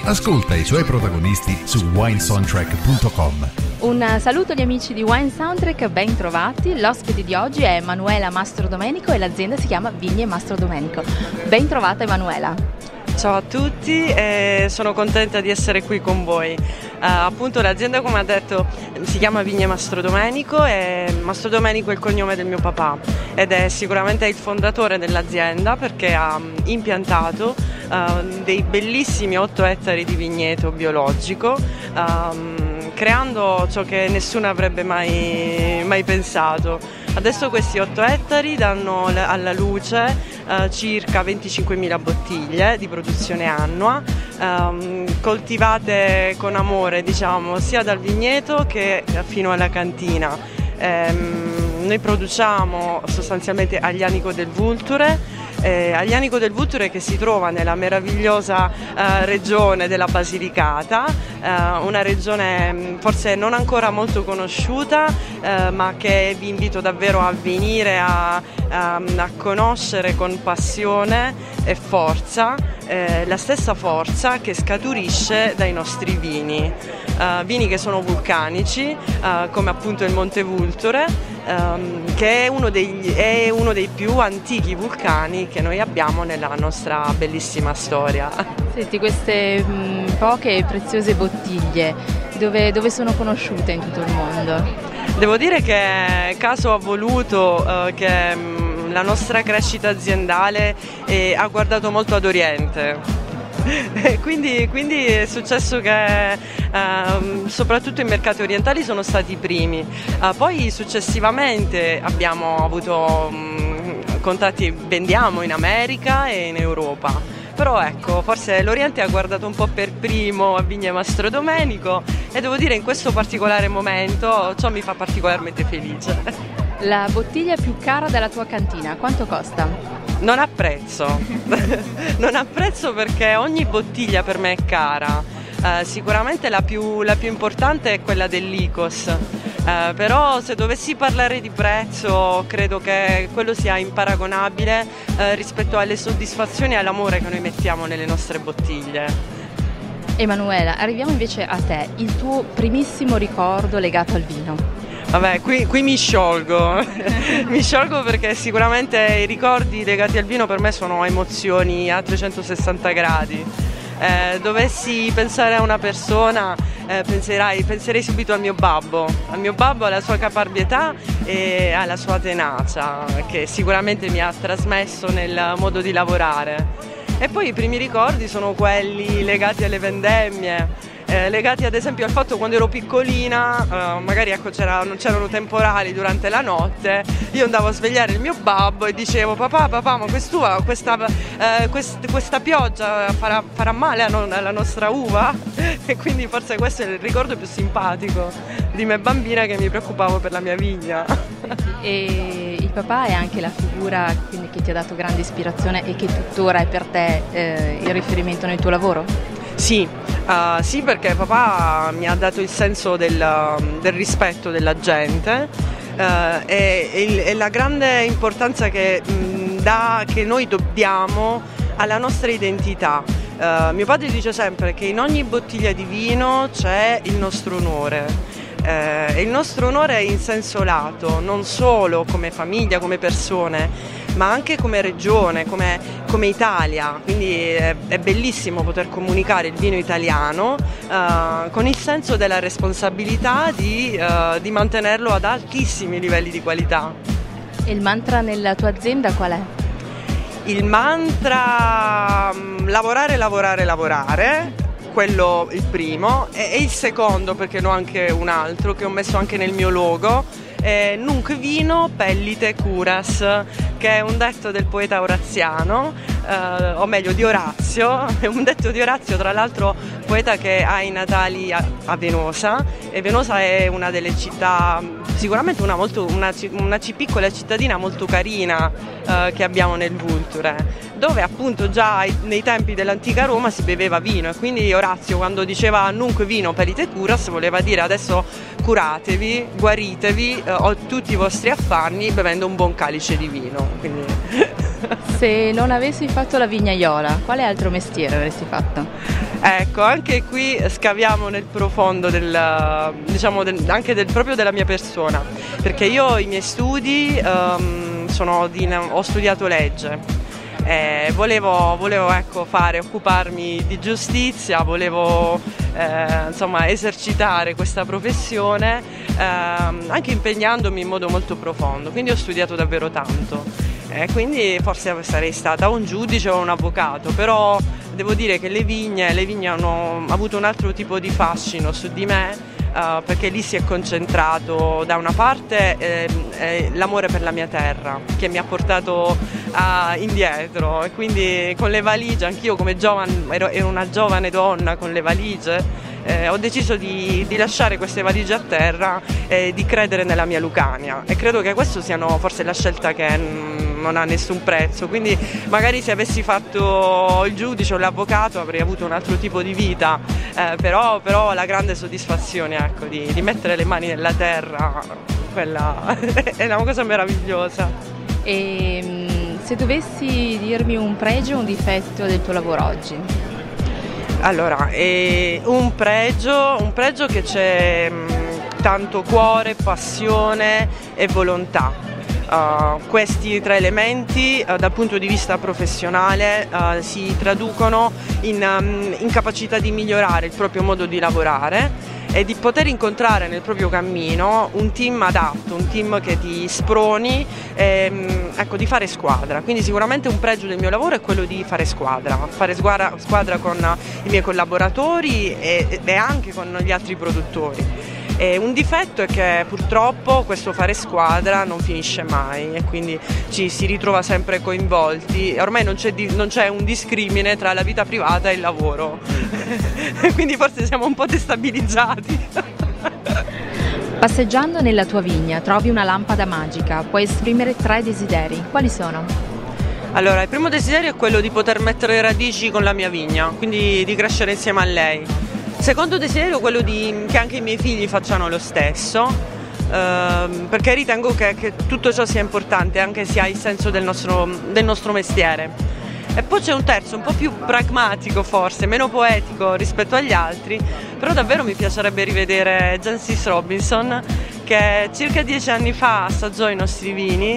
Ascolta i suoi protagonisti su winesoundtrack.com. Un saluto agli amici di Wine Soundtrack, ben trovati. L'ospite di oggi è Emanuela Mastrodomenico e l'azienda si chiama Vigne Mastrodomenico. Ben trovata Emanuela. Ciao a tutti e sono contenta di essere qui con voi. Appunto l'azienda, come ha detto, si chiama Vigne Mastrodomenico e Mastrodomenico è il cognome del mio papà ed è sicuramente il fondatore dell'azienda perché ha impiantato dei bellissimi 8 ettari di vigneto biologico, creando ciò che nessuno avrebbe mai pensato. Adesso questi 8 ettari danno alla luce circa 25.000 bottiglie di produzione annua, coltivate con amore, diciamo, sia dal vigneto che fino alla cantina. Noi produciamo sostanzialmente Aglianico del Vulture, Aglianico del Vulture che si trova nella meravigliosa regione della Basilicata, una regione forse non ancora molto conosciuta, ma che vi invito davvero a venire a conoscere con passione e forza, la stessa forza che scaturisce dai nostri vini, vini che sono vulcanici, come appunto il Monte Vulture, che è uno dei più antichi vulcani che noi abbiamo nella nostra bellissima storia. Senti, queste poche e preziose bottiglie dove sono conosciute in tutto il mondo? Devo dire che caso ha voluto che la nostra crescita aziendale ha guardato molto ad Oriente. Quindi è successo che soprattutto i mercati orientali sono stati i primi, poi successivamente abbiamo avuto contatti, vendiamo in America e in Europa, però ecco, forse l'Oriente ha guardato un po' per primo a Vigne Mastrodomenico e devo dire in questo particolare momento ciò mi fa particolarmente felice. La bottiglia più cara della tua cantina, quanto costa? Non ha prezzo, non ha prezzo perché ogni bottiglia per me è cara, sicuramente la più importante è quella dell'Icos, però se dovessi parlare di prezzo credo che quello sia imparagonabile rispetto alle soddisfazioni e all'amore che noi mettiamo nelle nostre bottiglie. Emanuela, arriviamo invece a te, il tuo primissimo ricordo legato al vino. Vabbè, qui mi sciolgo, mi sciolgo perché sicuramente i ricordi legati al vino per me sono emozioni a 360 gradi. Dovessi pensare a una persona, penserei subito al mio babbo, alla sua caparbietà e alla sua tenacia, che sicuramente mi ha trasmesso nel modo di lavorare. E poi i primi ricordi sono quelli legati alle vendemmie, legati ad esempio al fatto quando ero piccolina, magari ecco, c'erano temporali durante la notte, io andavo a svegliare il mio babbo e dicevo papà ma questa pioggia farà male alla nostra uva? E quindi forse questo è il ricordo più simpatico di me bambina che mi preoccupavo per la mia vigna. E il papà è anche la figura quindi, che ti ha dato grande ispirazione e che tuttora è per te il riferimento nel tuo lavoro? Sì, perché papà mi ha dato il senso del rispetto della gente e la grande importanza che noi dobbiamo alla nostra identità. Mio padre dice sempre che in ogni bottiglia di vino c'è il nostro onore. E il nostro onore è in senso lato, non solo come famiglia, come persone, ma anche come regione, come Italia, quindi è bellissimo poter comunicare il vino italiano con il senso della responsabilità di mantenerlo ad altissimi livelli di qualità. E il mantra nella tua azienda qual è? Il mantra lavorare, quello il primo, e il secondo, perché ne ho anche un altro che ho messo anche nel mio logo, Nunc vino pellite curas, che è un detto del poeta Oraziano, o meglio di Orazio, è un detto di Orazio, tra l'altro poeta che ha i natali a Venosa, e Venosa è una delle città, sicuramente una piccola cittadina molto carina che abbiamo nel Vulture, dove appunto già nei tempi dell'antica Roma si beveva vino, e quindi Orazio quando diceva nunc vino pellite curas voleva dire adesso curatevi, guaritevi tutti i vostri affanni bevendo un buon calice di vino. Quindi Se non avessi fatto la vignaiola, quale altro mestiere avresti fatto? Ecco, anche qui scaviamo nel profondo anche proprio della mia persona, perché io i miei studi ho studiato legge. Volevo ecco, occuparmi di giustizia, volevo insomma, esercitare questa professione anche impegnandomi in modo molto profondo, quindi ho studiato davvero tanto. Quindi forse sarei stata un giudice o un avvocato, però devo dire che le vigne hanno avuto un altro tipo di fascino su di me, perché lì si è concentrato da una parte l'amore per la mia terra che mi ha portato indietro, e quindi con le valigie, anch'io come ero una giovane donna con le valigie, ho deciso di lasciare queste valigie a terra e di credere nella mia Lucania, e credo che questo siano forse la scelta che non ha nessun prezzo, quindi magari se avessi fatto il giudice o l'avvocato avrei avuto un altro tipo di vita, però la grande soddisfazione, ecco, di mettere le mani nella terra, quella è una cosa meravigliosa. E se dovessi dirmi un pregio o un difetto del tuo lavoro oggi? Allora, un pregio che c'è tanto cuore, passione e volontà. Questi tre elementi dal punto di vista professionale si traducono in capacità di migliorare il proprio modo di lavorare e di poter incontrare nel proprio cammino un team adatto, un team che ti sproni, ecco, di fare squadra. Quindi sicuramente un pregio del mio lavoro è quello di fare squadra con i miei collaboratori e anche con gli altri produttori. E un difetto è che purtroppo questo fare squadra non finisce mai e quindi ci si ritrova sempre coinvolti, e ormai non c'è un discrimine tra la vita privata e il lavoro, quindi forse siamo un po' destabilizzati. Passeggiando nella tua vigna trovi una lampada magica, puoi esprimere 3 desideri, quali sono? Allora, il primo desiderio è quello di poter mettere radici con la mia vigna, quindi di crescere insieme a lei. Secondo desiderio è quello che anche i miei figli facciano lo stesso, perché ritengo che tutto ciò sia importante, anche se ha il senso del nostro mestiere. E poi c'è un terzo, un po' più pragmatico forse, meno poetico rispetto agli altri, però davvero mi piacerebbe rivedere Jancis Robinson, che circa 10 anni fa assaggiò i nostri vini,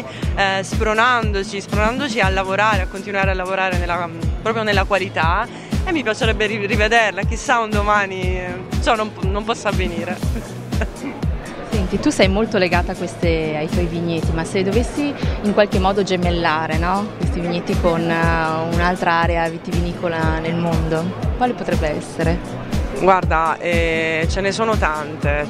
spronandoci a lavorare, a continuare a lavorare proprio nella qualità. E mi piacerebbe rivederla, chissà un domani ciò non possa avvenire. Senti, tu sei molto legata ai tuoi vigneti, ma se dovessi in qualche modo gemellare, no? Questi vigneti con un'altra area vitivinicola nel mondo, quale potrebbe essere? Guarda, ce ne sono tante,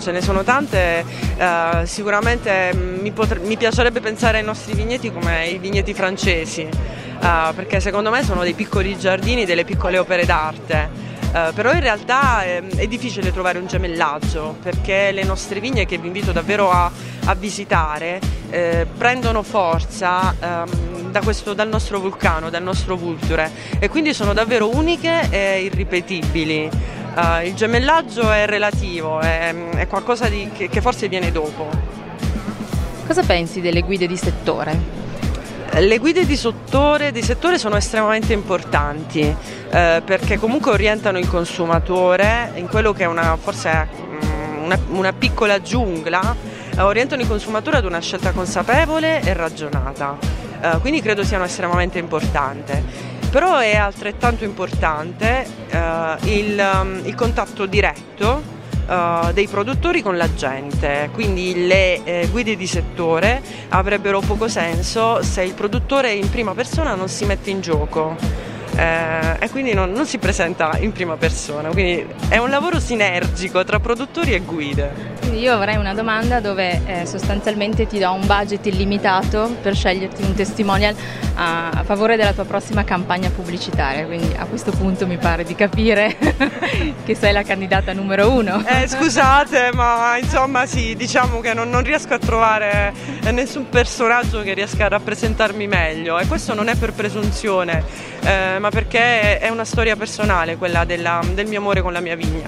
sicuramente mi piacerebbe pensare ai nostri vigneti come i vigneti francesi, perché secondo me sono dei piccoli giardini, delle piccole opere d'arte, però in realtà è difficile trovare un gemellaggio, perché le nostre vigne, che vi invito davvero a visitare, prendono forza dal nostro vulcano, dal nostro Vulture, e quindi sono davvero uniche e irripetibili. Il gemellaggio è relativo, è qualcosa che forse viene dopo. Cosa pensi delle guide di settore? Le guide di settore sono estremamente importanti, perché comunque orientano il consumatore in quello che è forse una piccola giungla, orientano il consumatore ad una scelta consapevole e ragionata, quindi credo siano estremamente importanti. Però è altrettanto importante il contatto diretto dei produttori con la gente, quindi le guide di settore avrebbero poco senso se il produttore in prima persona non si mette in gioco e quindi non si presenta in prima persona, quindi è un lavoro sinergico tra produttori e guide. Quindi io avrei una domanda dove sostanzialmente ti do un budget illimitato per sceglierti un testimonial a favore della tua prossima campagna pubblicitaria, quindi a questo punto mi pare di capire che sei la candidata numero 1. Scusate, ma insomma sì, diciamo che non riesco a trovare nessun personaggio che riesca a rappresentarmi meglio, e questo non è per presunzione, ma perché è una storia personale, quella del mio amore con la mia vigna.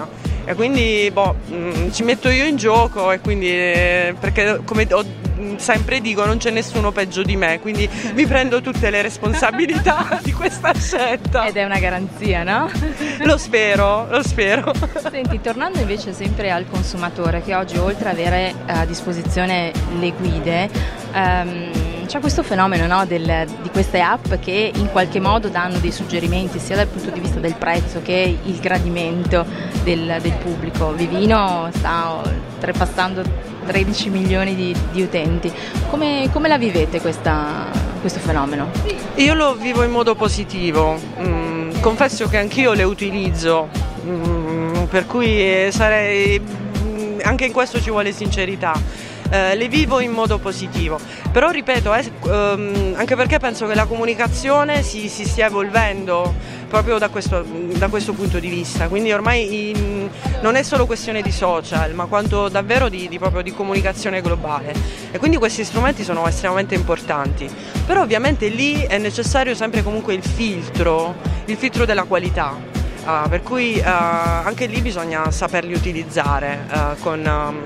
e quindi ci metto io in gioco, e quindi perché come sempre dico non c'è nessuno peggio di me, quindi mi prendo tutte le responsabilità di questa scelta. Ed è una garanzia, no? Lo spero. Senti, tornando invece sempre al consumatore, che oggi oltre ad avere a disposizione le guide, c'è questo fenomeno, no, di queste app che in qualche modo danno dei suggerimenti sia dal punto di vista del prezzo che il gradimento del pubblico. Vivino sta oltrepassando 13 milioni di utenti. Come la vivete questo fenomeno? Io lo vivo in modo positivo, confesso che anch'io le utilizzo, per cui anche in questo ci vuole sincerità. Le vivo in modo positivo, però ripeto, anche perché penso che la comunicazione si stia evolvendo proprio da questo punto di vista, quindi ormai non è solo questione di social, ma quanto davvero proprio di comunicazione globale, e quindi questi strumenti sono estremamente importanti, però ovviamente lì è necessario sempre comunque il filtro della qualità. Per cui anche lì bisogna saperli utilizzare con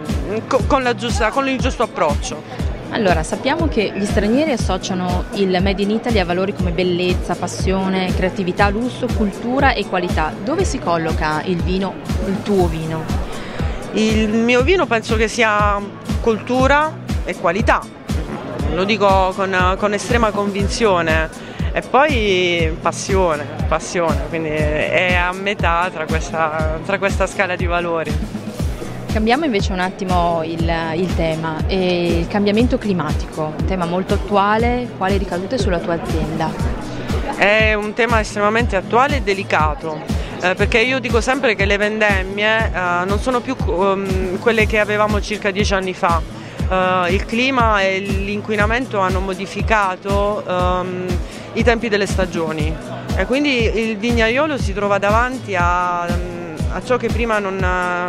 il giusto approccio. Allora, sappiamo che gli stranieri associano il Made in Italy a valori come bellezza, passione, creatività, lusso, cultura e qualità. Dove si colloca il tuo vino? Il mio vino penso che sia cultura e qualità, lo dico con estrema convinzione. E poi passione, quindi è a metà tra questa scala di valori. Cambiamo invece un attimo il tema, il cambiamento climatico, un tema molto attuale. Quali ricadute sulla tua azienda? È un tema estremamente attuale e delicato, perché io dico sempre che le vendemmie non sono più quelle che avevamo circa 10 anni fa. Il clima e l'inquinamento hanno modificato i tempi delle stagioni, e quindi il vignaiolo si trova davanti a ciò che prima non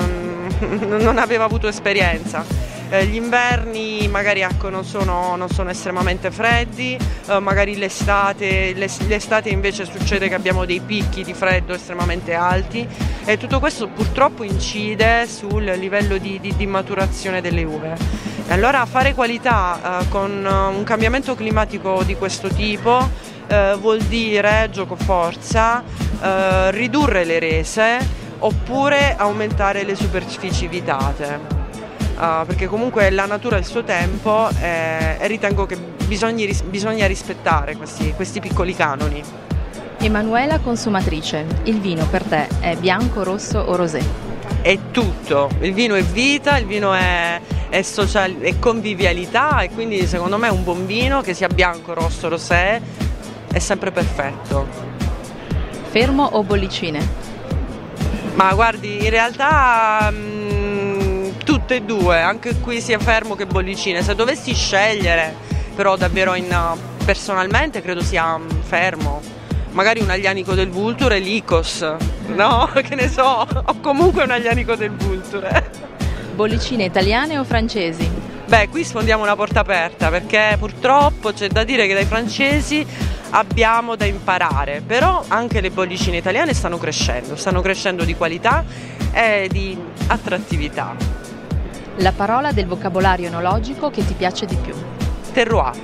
aveva avuto esperienza. Gli inverni magari non sono estremamente freddi, magari l'estate invece succede che abbiamo dei picchi di freddo estremamente alti, e tutto questo purtroppo incide sul livello di maturazione delle uve. E allora fare qualità con un cambiamento climatico di questo tipo vuol dire giocoforza, ridurre le rese oppure aumentare le superfici vitate, perché comunque la natura ha il suo tempo, e ritengo che bisogna rispettare questi piccoli canoni. Emanuela, consumatrice, il vino per te è bianco, rosso o rosé? È tutto, il vino è vita, il vino è convivialità, e quindi secondo me un buon vino, che sia bianco, rosso, rosé, è sempre perfetto. Fermo o bollicine? Ma guardi, in realtà tutte e due, anche qui sia fermo che bollicine. Se dovessi scegliere, però davvero personalmente credo sia fermo. Magari un aglianico del Vulture e l'Icos, no? Che ne so, o comunque un aglianico del Vulture. Bollicine italiane o francesi? Beh, qui sfondiamo una porta aperta, perché purtroppo c'è da dire che dai francesi abbiamo da imparare, però anche le bollicine italiane stanno crescendo di qualità e di attrattività. La parola del vocabolario enologico che ti piace di più? Terroir.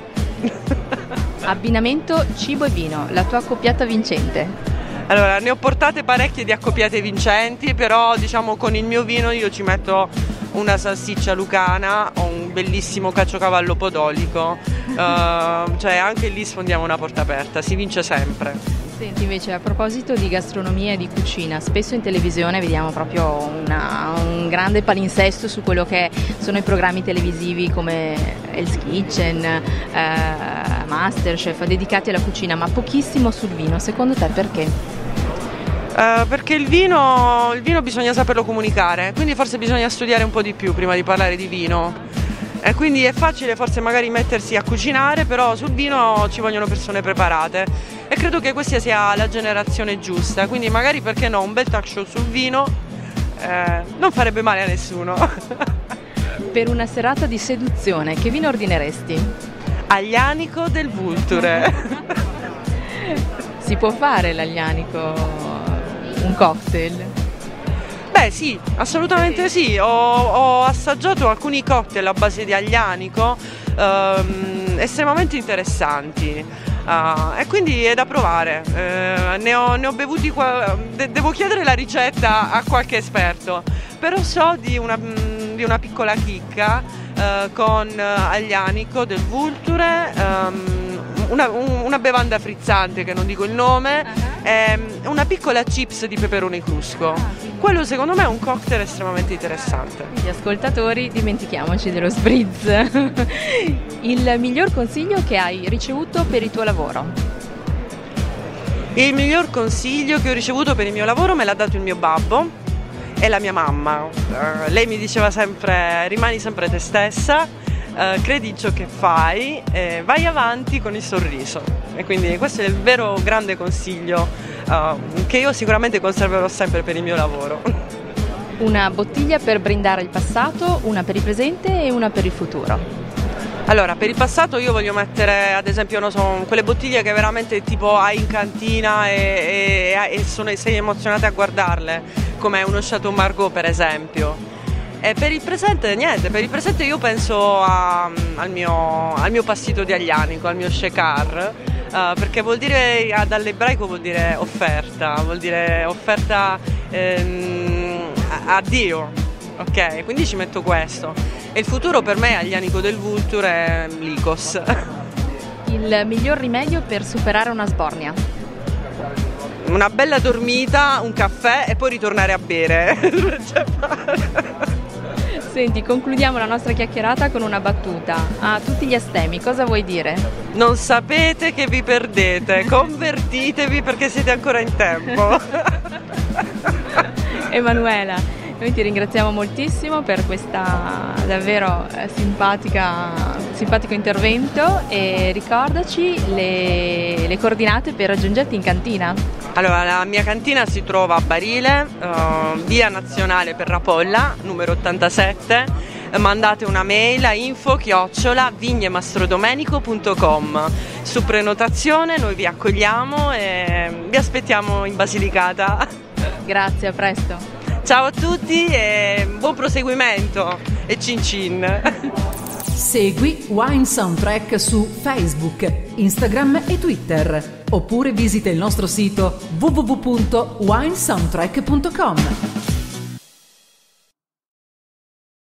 Abbinamento cibo e vino, la tua accoppiata vincente? Allora, ne ho portate parecchie di accoppiate vincenti, però diciamo con il mio vino io ci metto una salsiccia lucana o un bellissimo caciocavallo podolico, cioè anche lì sfondiamo una porta aperta, si vince sempre. Senti, invece, a proposito di gastronomia e di cucina, spesso in televisione vediamo proprio un grande palinsesto su quello che sono i programmi televisivi come Hell's Kitchen, Masterchef, dedicati alla cucina, ma pochissimo sul vino. Secondo te perché? Perché il vino bisogna saperlo comunicare, quindi forse bisogna studiare un po' di più prima di parlare di vino. E quindi è facile forse magari mettersi a cucinare, però sul vino ci vogliono persone preparate, e credo che questa sia la generazione giusta, quindi magari perché no, un bel talk show sul vino non farebbe male a nessuno. Per una serata di seduzione, che vino ordineresti? Aglianico del Vulture. Si può fare l'aglianico un cocktail? Beh sì, assolutamente sì, ho assaggiato alcuni cocktail a base di aglianico estremamente interessanti e quindi è da provare, ne ho bevuti, devo chiedere la ricetta a qualche esperto, però so di una piccola chicca con aglianico del Vulture, una bevanda frizzante che non dico il nome, una piccola chips di peperone crusco. Quello secondo me è un cocktail estremamente interessante. Gli ascoltatori, dimentichiamoci dello spritz. Il miglior consiglio che hai ricevuto per il tuo lavoro? Il miglior consiglio che ho ricevuto per il mio lavoro me l'ha dato il mio babbo e la mia mamma. Lei mi diceva sempre: rimani sempre te stessa, credi in ciò che fai, vai avanti con il sorriso. E quindi questo è il vero grande consiglio che io sicuramente conserverò sempre per il mio lavoro. Una bottiglia per brindare il passato, una per il presente e una per il futuro. Allora, per il passato io voglio mettere, ad esempio, non so, quelle bottiglie che veramente tipo hai in cantina e sei emozionata a guardarle, come uno Chateau Margaux per esempio. E per il presente niente, per il presente io penso al mio passito di aglianico, al mio shekar, perché vuol dire, dall'ebraico vuol dire offerta a Dio, ok? Quindi ci metto questo. E il futuro per me aglianico del Vulture è Lycos. Il miglior rimedio per superare una sbornia? Una bella dormita, un caffè e poi ritornare a bere. Senti, concludiamo la nostra chiacchierata con una battuta. A tutti gli astemi, cosa vuoi dire? Non sapete che vi perdete, convertitevi perché siete ancora in tempo. Emanuela, noi ti ringraziamo moltissimo per questa davvero simpatico intervento e ricordaci le coordinate per raggiungerti in cantina. Allora, la mia cantina si trova a Barile, via Nazionale per Rapolla, numero 87. Mandate una mail a info@vignemastrodomenico.com. Su prenotazione noi vi accogliamo e vi aspettiamo in Basilicata. Grazie, a presto. Ciao a tutti e buon proseguimento e cin cin. Segui Wine Soundtrack su Facebook, Instagram e Twitter. Oppure visita il nostro sito www.winesoundtrack.com.